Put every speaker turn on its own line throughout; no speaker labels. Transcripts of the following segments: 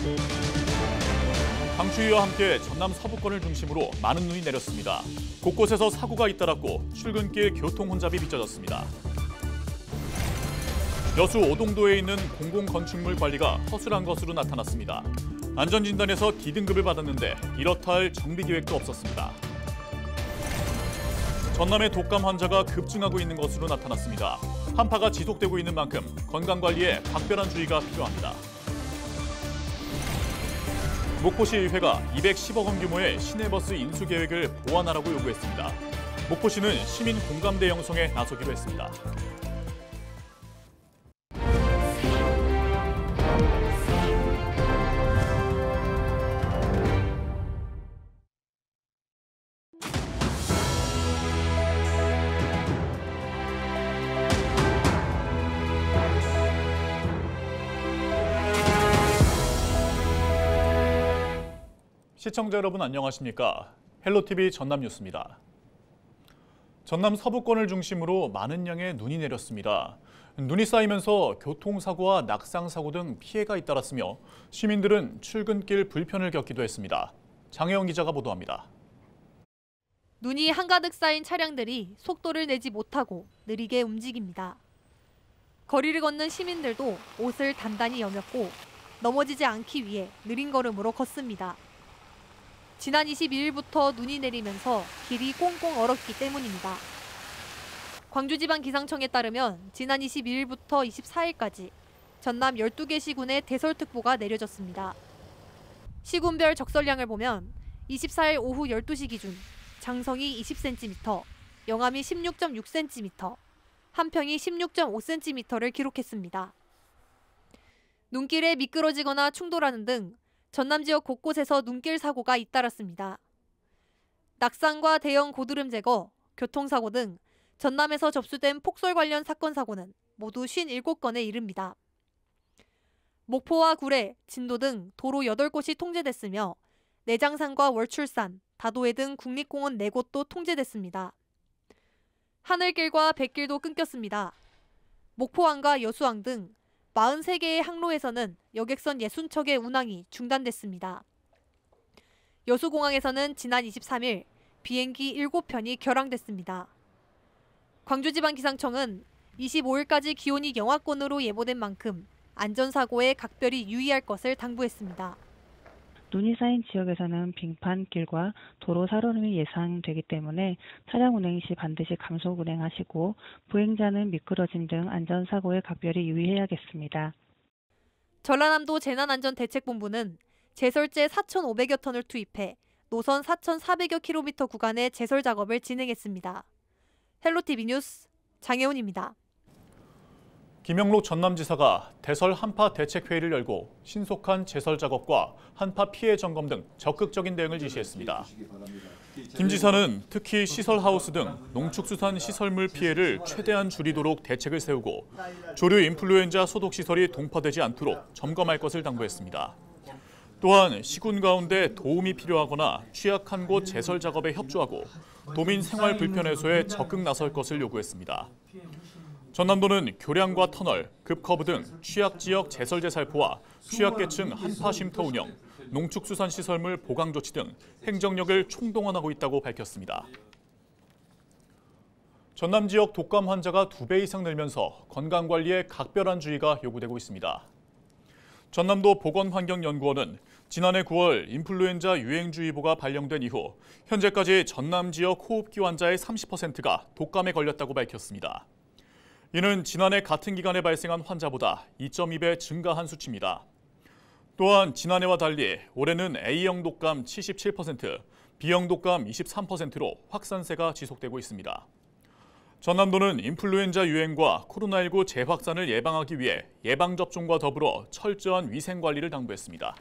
강추위와 함께 전남 서부권을 중심으로 많은 눈이 내렸습니다. 곳곳에서 사고가 잇따랐고 출근길 교통 혼잡이 빚어졌습니다. 여수 오동도에 있는 공공건축물 관리가 허술한 것으로 나타났습니다. 안전진단에서 D등급을 받았는데 이렇다 할 정비계획도 없었습니다. 전남의 독감 환자가 급증하고 있는 것으로 나타났습니다. 한파가 지속되고 있는 만큼 건강관리에 각별한 주의가 필요합니다. 목포시의회가 210억 원 규모의 시내버스 인수 계획을 보완하라고 요구했습니다. 목포시는 시민 공감대 형성에 나서기로 했습니다. 시청자 여러분 안녕하십니까? 헬로티비 전남뉴스입니다. 전남 서부권을 중심으로 많은 양의 눈이 내렸습니다. 눈이 쌓이면서 교통사고와 낙상사고 등 피해가 잇따랐으며 시민들은 출근길 불편을 겪기도 했습니다. 장혜영 기자가 보도합니다.
눈이 한가득 쌓인 차량들이 속도를 내지 못하고 느리게 움직입니다. 거리를 걷는 시민들도 옷을 단단히 여몄고 넘어지지 않기 위해 느린 걸음으로 걷습니다. 지난 22일부터 눈이 내리면서 길이 꽁꽁 얼었기 때문입니다. 광주지방기상청에 따르면 지난 22일부터 24일까지 전남 12개 시군에 대설특보가 내려졌습니다. 시군별 적설량을 보면 24일 오후 12시 기준 장성이 20cm, 영암이 16.6cm, 한평이 16.5cm를 기록했습니다. 눈길에 미끄러지거나 충돌하는 등 전남 지역 곳곳에서 눈길 사고가 잇따랐습니다. 낙상과 대형 고드름 제거, 교통사고 등 전남에서 접수된 폭설 관련 사건 사고는 모두 57건에 이릅니다. 목포와 구례, 진도 등 도로 8곳이 통제됐으며 내장산과 월출산, 다도해 등 국립공원 4곳도 통제됐습니다. 하늘길과 뱃길도 끊겼습니다. 목포항과 여수항 등 43개의 항로에서는 여객선 60척의 운항이 중단됐습니다. 여수공항에서는 지난 23일 비행기 7편이 결항됐습니다. 광주지방기상청은 25일까지 기온이 영하권으로 예보된 만큼 안전사고에 각별히 유의할 것을 당부했습니다.
눈이 쌓인 지역에서는 빙판길과 도로 살얼음이 예상되기 때문에 차량 운행 시 반드시 감속 운행하시고 보행자는 미끄러짐 등 안전사고에 각별히 유의해야겠습니다.
전라남도 재난안전대책본부는 제설제 4,500여 톤을 투입해 노선 4,400여 킬로미터 구간의 제설 작업을 진행했습니다. 헬로티비 뉴스 장혜훈입니다.
김영록 전남지사가 대설 한파 대책회의를 열고 신속한 제설 작업과 한파 피해 점검 등 적극적인 대응을 지시했습니다. 김 지사는 특히 시설하우스 등 농축수산 시설물 피해를 최대한 줄이도록 대책을 세우고 조류 인플루엔자 소독시설이 동파되지 않도록 점검할 것을 당부했습니다. 또한 시군 가운데 도움이 필요하거나 취약한 곳 제설 작업에 협조하고 도민 생활 불편 해소에 적극 나설 것을 요구했습니다. 전남도는 교량과 터널, 급커브 등 취약지역 제설제 살포와 취약계층 한파 쉼터 운영, 농축수산시설물 보강 조치 등 행정력을 총동원하고 있다고 밝혔습니다. 전남 지역 독감 환자가 2배 이상 늘면서 건강관리에 각별한 주의가 요구되고 있습니다. 전남도 보건환경연구원은 지난해 9월 인플루엔자 유행주의보가 발령된 이후 현재까지 전남 지역 호흡기 환자의 30%가 독감에 걸렸다고 밝혔습니다. 이는 지난해 같은 기간에 발생한 환자보다 2.2배 증가한 수치입니다. 또한 지난해와 달리 올해는 A형 독감 77%, B형 독감 23%로 확산세가 지속되고 있습니다. 전남도는 인플루엔자 유행과 코로나19 재확산을 예방하기 위해 예방접종과 더불어 철저한 위생관리를 당부했습니다.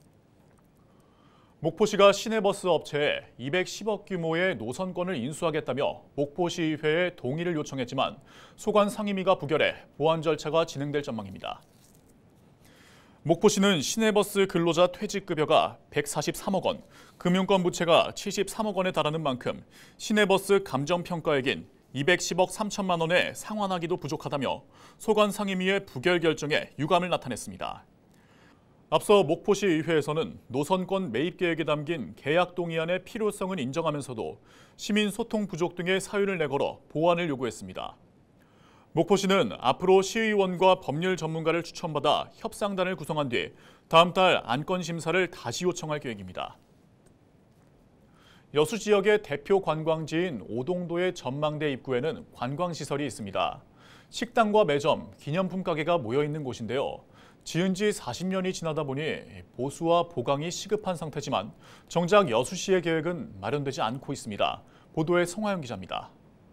목포시가 시내버스 업체에 210억 규모의 노선권을 인수하겠다며 목포시의회에 동의를 요청했지만 소관 상임위가 부결해 보완 절차가 진행될 전망입니다. 목포시는 시내버스 근로자 퇴직급여가 143억 원, 금융권 부채가 73억 원에 달하는 만큼 시내버스 감정평가액인 210억 3천만 원에 상환하기도 부족하다며 소관 상임위의 부결 결정에 유감을 나타냈습니다. 앞서 목포시 의회에서는 노선권 매입 계획에 담긴 계약 동의안의 필요성은 인정하면서도 시민 소통 부족 등의 사유를 내걸어 보완을 요구했습니다. 목포시는 앞으로 시의원과 법률 전문가를 추천받아 협상단을 구성한 뒤 다음 달 안건 심사를 다시 요청할 계획입니다. 여수 지역의 대표 관광지인 오동도의 전망대 입구에는 관광시설이 있습니다. 식당과 매점, 기념품 가게가 모여 있는 곳인데요. 지은 지 40년이 지나다 보니 보수와 보강이 시급한 상태지만 정작 여수시의 계획은 마련되지 않고 있습니다. 보도에 송하영 기자입니다.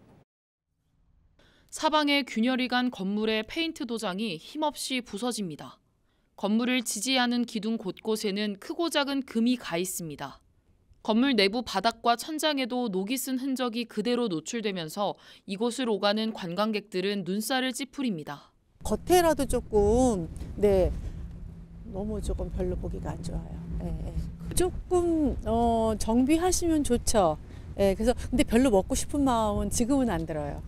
사방에 균열이 간 건물의 페인트 도장이 힘없이 부서집니다. 건물을 지지하는 기둥 곳곳에는 크고 작은 금이 가 있습니다. 건물 내부 바닥과 천장에도 녹이 쓴 흔적이 그대로 노출되면서 이곳을 오가는 관광객들은 눈살을 찌푸립니다.
겉에라도 조금 너무 조금 별로 보기가 안 좋아요. 조금 정비하시면 좋죠. 그래서 근데 별로 먹고 싶은 마음은 지금은 안 들어요.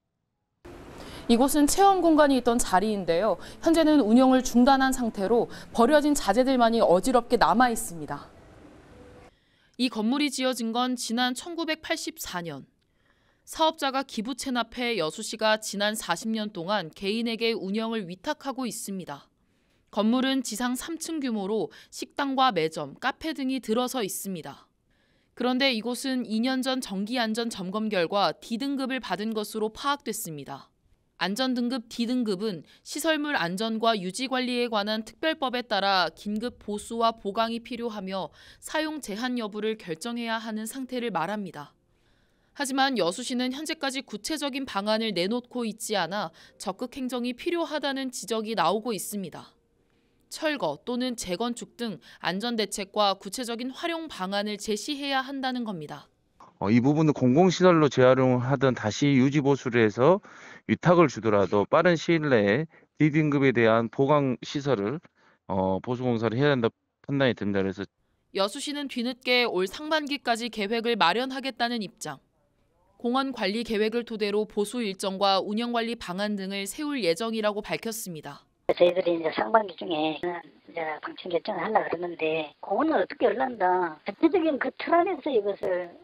이곳은 체험 공간이 있던 자리인데요. 현재는 운영을 중단한 상태로 버려진 자재들만이 어지럽게 남아 있습니다. 이 건물이 지어진 건 지난 1984년. 사업자가 기부 체납해 여수시가 지난 40년 동안 개인에게 운영을 위탁하고 있습니다. 건물은 지상 3층 규모로 식당과 매점, 카페 등이 들어서 있습니다. 그런데 이곳은 2년 전 정기안전 점검 결과 D등급을 받은 것으로 파악됐습니다. 안전등급 D등급은 시설물 안전과 유지 관리에 관한 특별법에 따라 긴급 보수와 보강이 필요하며 사용 제한 여부를 결정해야 하는 상태를 말합니다. 하지만 여수시는 현재까지 구체적인 방안을 내놓고 있지 않아 적극 행정이 필요하다는 지적이 나오고 있습니다. 철거 또는 재건축 등 안전대책과 구체적인 활용 방안을 제시해야 한다는 겁니다.
이 부분은 공공시설로 재활용하든 다시 유지보수를 해서 위탁을 주더라도 빠른 시일 내에 D등급에 대한 보강시설을 보수공사를 해야 한다 판단이 듭니다. 그래서
여수시는 뒤늦게 올 상반기까지 계획을 마련하겠다는 입장. 공원 관리 계획을 토대로 보수 일정과 운영 관리 방안 등을 세울 예정이라고 밝혔습니다.
저희들이 이제 상반기 중에 이제 방침 결정을 하려고 그러는데 공원을 어떻게 열란다. 대표적인 그 틀 안에서 이것을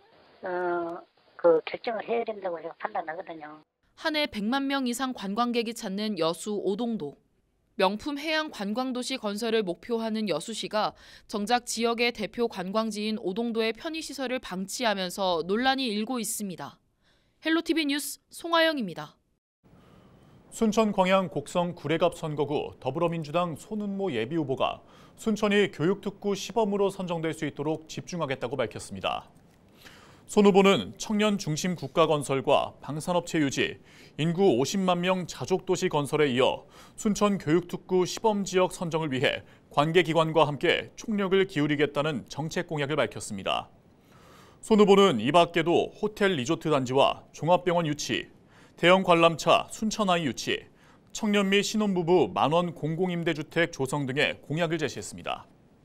결정을 해야 된다고 제가 판단하거든요.
한 해 100만 명 이상 관광객이 찾는 여수 오동도. 명품 해양 관광도시 건설을 목표하는 여수시가 정작 지역의 대표 관광지인 오동도의 편의시설을 방치하면서 논란이 일고 있습니다. 헬로티비 뉴스 송하영입니다.
순천 광양 곡성 구례갑 선거구 더불어민주당 손은모 예비후보가 순천이 교육특구 시범으로 선정될 수 있도록 집중하겠다고 밝혔습니다. 손 후보는 청년 중심 국가 건설과 방산업체 유지, 인구 50만 명 자족도시 건설에 이어 순천 교육특구 시범지역 선정을 위해 관계기관과 함께 총력을 기울이겠다는 정책 공약을 밝혔습니다. 손 후보는 이 밖에도 호텔 리조트 단지와 종합병원 유치, 대형 관람차 순천아이 유치, 청년 및 신혼부부 만원 공공임대주택 조성 등의 공약을 제시했습니다.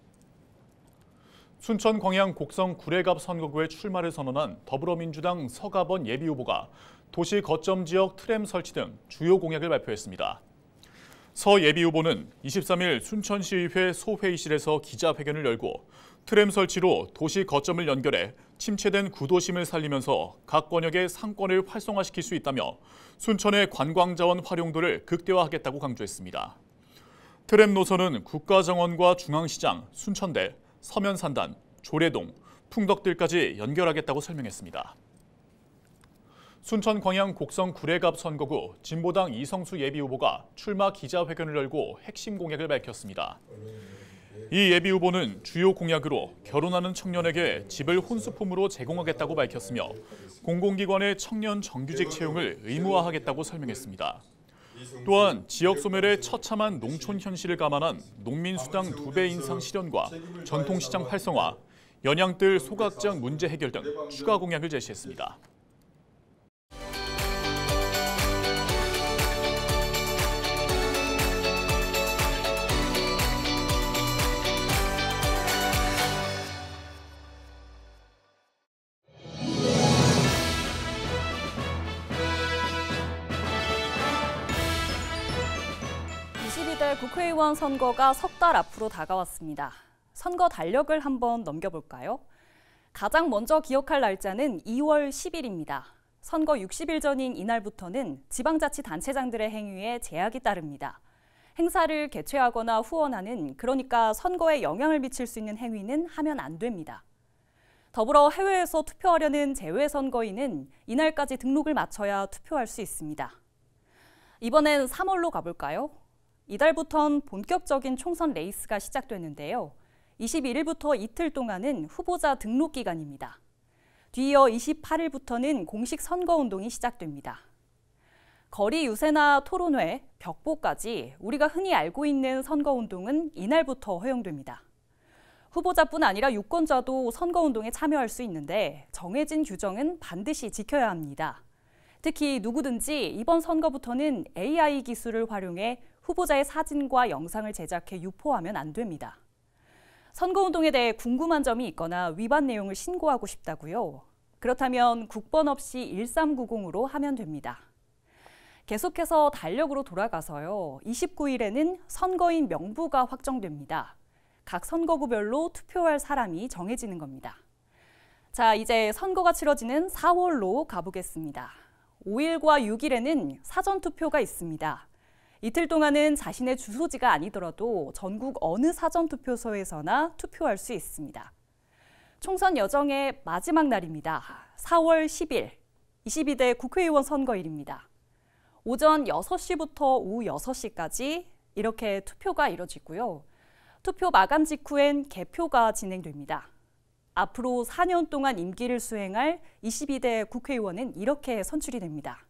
순천 광양 곡성 구례갑 선거구에 출마를 선언한 더불어민주당 서가번 예비후보가 도시 거점 지역 트램 설치 등 주요 공약을 발표했습니다. 서 예비후보는 23일 순천시의회 소회의실에서 기자회견을 열고 트램 설치로 도시 거점을 연결해 침체된 구도심을 살리면서 각 권역의 상권을 활성화시킬 수 있다며 순천의 관광자원 활용도를 극대화하겠다고 강조했습니다. 트램 노선은 국가정원과 중앙시장, 순천대, 서면산단, 조례동, 풍덕들까지 연결하겠다고 설명했습니다. 순천 광양 곡성 구례갑 선거구 진보당 이성수 예비후보가 출마 기자회견을 열고 핵심 공약을 밝혔습니다. 이 예비후보는 주요 공약으로 결혼하는 청년에게 집을 혼수품으로 제공하겠다고 밝혔으며 공공기관의 청년 정규직 채용을 의무화하겠다고 설명했습니다. 또한 지역 소멸의 처참한 농촌 현실을 감안한 농민수당 2배 인상 실현과 전통시장 활성화, 연양뜰 소각장 문제 해결 등 추가 공약을 제시했습니다.
국회의원 선거가 석 달 앞으로 다가왔습니다. 선거 달력을 한번 넘겨볼까요? 가장 먼저 기억할 날짜는 2월 10일입니다. 선거 60일 전인 이날부터는 지방자치단체장들의 행위에 제약이 따릅니다. 행사를 개최하거나 후원하는, 그러니까 선거에 영향을 미칠 수 있는 행위는 하면 안 됩니다. 더불어 해외에서 투표하려는 재외선거인은 이날까지 등록을 마쳐야 투표할 수 있습니다. 이번엔 3월로 가볼까요? 이달부턴 본격적인 총선 레이스가 시작되는데요. 21일부터 이틀 동안은 후보자 등록 기간입니다. 뒤이어 28일부터는 공식 선거운동이 시작됩니다. 거리 유세나 토론회, 벽보까지 우리가 흔히 알고 있는 선거운동은 이날부터 허용됩니다. 후보자뿐 아니라 유권자도 선거운동에 참여할 수 있는데 정해진 규정은 반드시 지켜야 합니다. 특히 누구든지 이번 선거부터는 AI 기술을 활용해 후보자의 사진과 영상을 제작해 유포하면 안 됩니다. 선거운동에 대해 궁금한 점이 있거나 위반 내용을 신고하고 싶다고요? 그렇다면 국번 없이 1390으로 하면 됩니다. 계속해서 달력으로 돌아가서요. 29일에는 선거인 명부가 확정됩니다. 각 선거구별로 투표할 사람이 정해지는 겁니다. 자, 이제 선거가 치러지는 4월로 가보겠습니다. 5일과 6일에는 사전투표가 있습니다. 이틀 동안은 자신의 주소지가 아니더라도 전국 어느 사전투표소에서나 투표할 수 있습니다. 총선 여정의 마지막 날입니다. 4월 10일, 22대 국회의원 선거일입니다. 오전 6시부터 오후 6시까지 이렇게 투표가 이뤄지고요. 투표 마감 직후엔 개표가 진행됩니다. 앞으로 4년 동안 임기를 수행할 22대 국회의원은 이렇게 선출이 됩니다.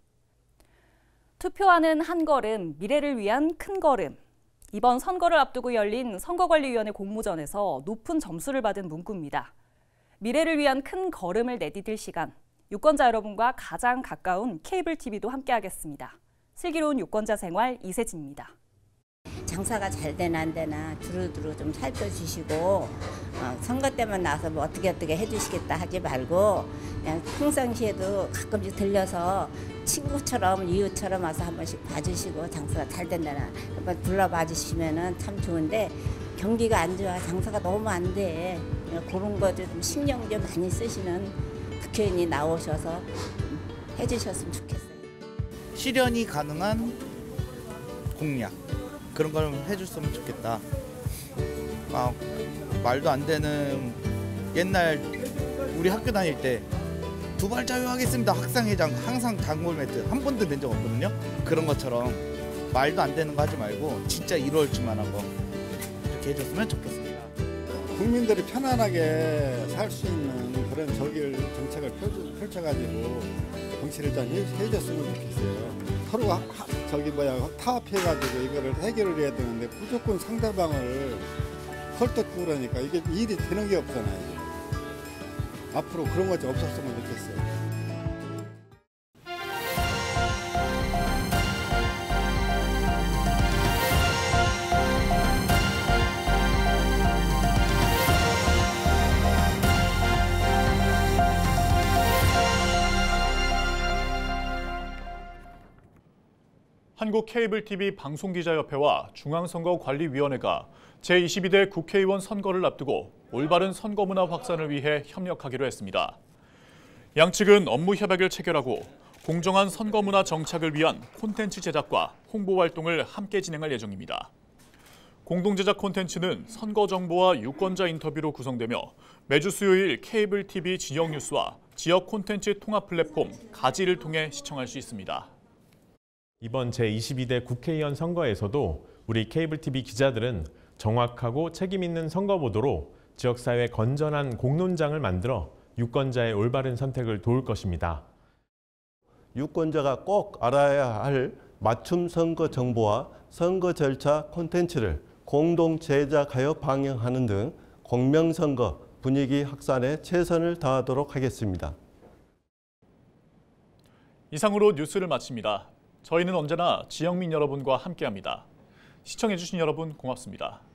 투표하는 한 걸음, 미래를 위한 큰 걸음. 이번 선거를 앞두고 열린 선거관리위원회 공모전에서 높은 점수를 받은 문구입니다. 미래를 위한 큰 걸음을 내디딜 시간. 유권자 여러분과 가장 가까운 케이블 TV도 함께하겠습니다. 슬기로운 유권자 생활 이세진입니다.
장사가 잘 되나 안 되나 두루두루 좀 살펴주시고 선거 때만 나와서 뭐 어떻게 해주시겠다 하지 말고 그냥 평상시에도 가끔씩 들려서 친구처럼 이웃처럼 와서 한 번씩 봐주시고 장사가 잘 된다나 한번 둘러봐 주시면 참 좋은데 경기가 안 좋아 장사가 너무 안 돼. 그런 거 좀 신경 좀 많이 쓰시는 국회의원이 나오셔서 해주셨으면 좋겠어요.
실현이 가능한 공약 그런 걸 해줬으면 좋겠다. 말도 안 되는 옛날 우리 학교 다닐 때 두발 자유하겠습니다. 학생회장 항상 단골 멘트 한 번도 낸 적 없거든요. 그런 것처럼 말도 안 되는 거 하지 말고 진짜 이루어질 만한 거 그렇게 해줬으면 좋겠습니다.
국민들이 편안하게 살 수 있는 그런 정책을 펼쳐가지고 정치를 일단 해줬으면 좋겠어요. 서로가 타협해가지고 이거를 해결을 해야 되는데 무조건 상대방을 헐뜯고 그러니까 이게 일이 되는 게 없잖아요. 앞으로 그런 것 좀 없었으면 좋겠어요.
한국 케이블 TV 방송기자협회와 중앙선거관리위원회가 제22대 국회의원 선거를 앞두고 올바른 선거 문화 확산을 위해 협력하기로 했습니다. 양측은 업무 협약을 체결하고 공정한 선거 문화 정착을 위한 콘텐츠 제작과 홍보 활동을 함께 진행할 예정입니다. 공동 제작 콘텐츠는 선거 정보와 유권자 인터뷰로 구성되며 매주 수요일 케이블 TV 지역 뉴스와 지역 콘텐츠 통합 플랫폼 가지를 통해 시청할 수 있습니다.
이번 제22대 국회의원 선거에서도 우리 케이블 TV 기자들은 정확하고 책임 있는 선거 보도로 지역사회 건전한 공론장을 만들어 유권자의 올바른 선택을 도울 것입니다.
유권자가 꼭 알아야 할 맞춤 선거 정보와 선거 절차 콘텐츠를 공동 제작하여 방영하는 등 공명선거 분위기 확산에 최선을 다하도록 하겠습니다.
이상으로 뉴스를 마칩니다. 저희는 언제나 지역민 여러분과 함께합니다. 시청해주신 여러분 고맙습니다.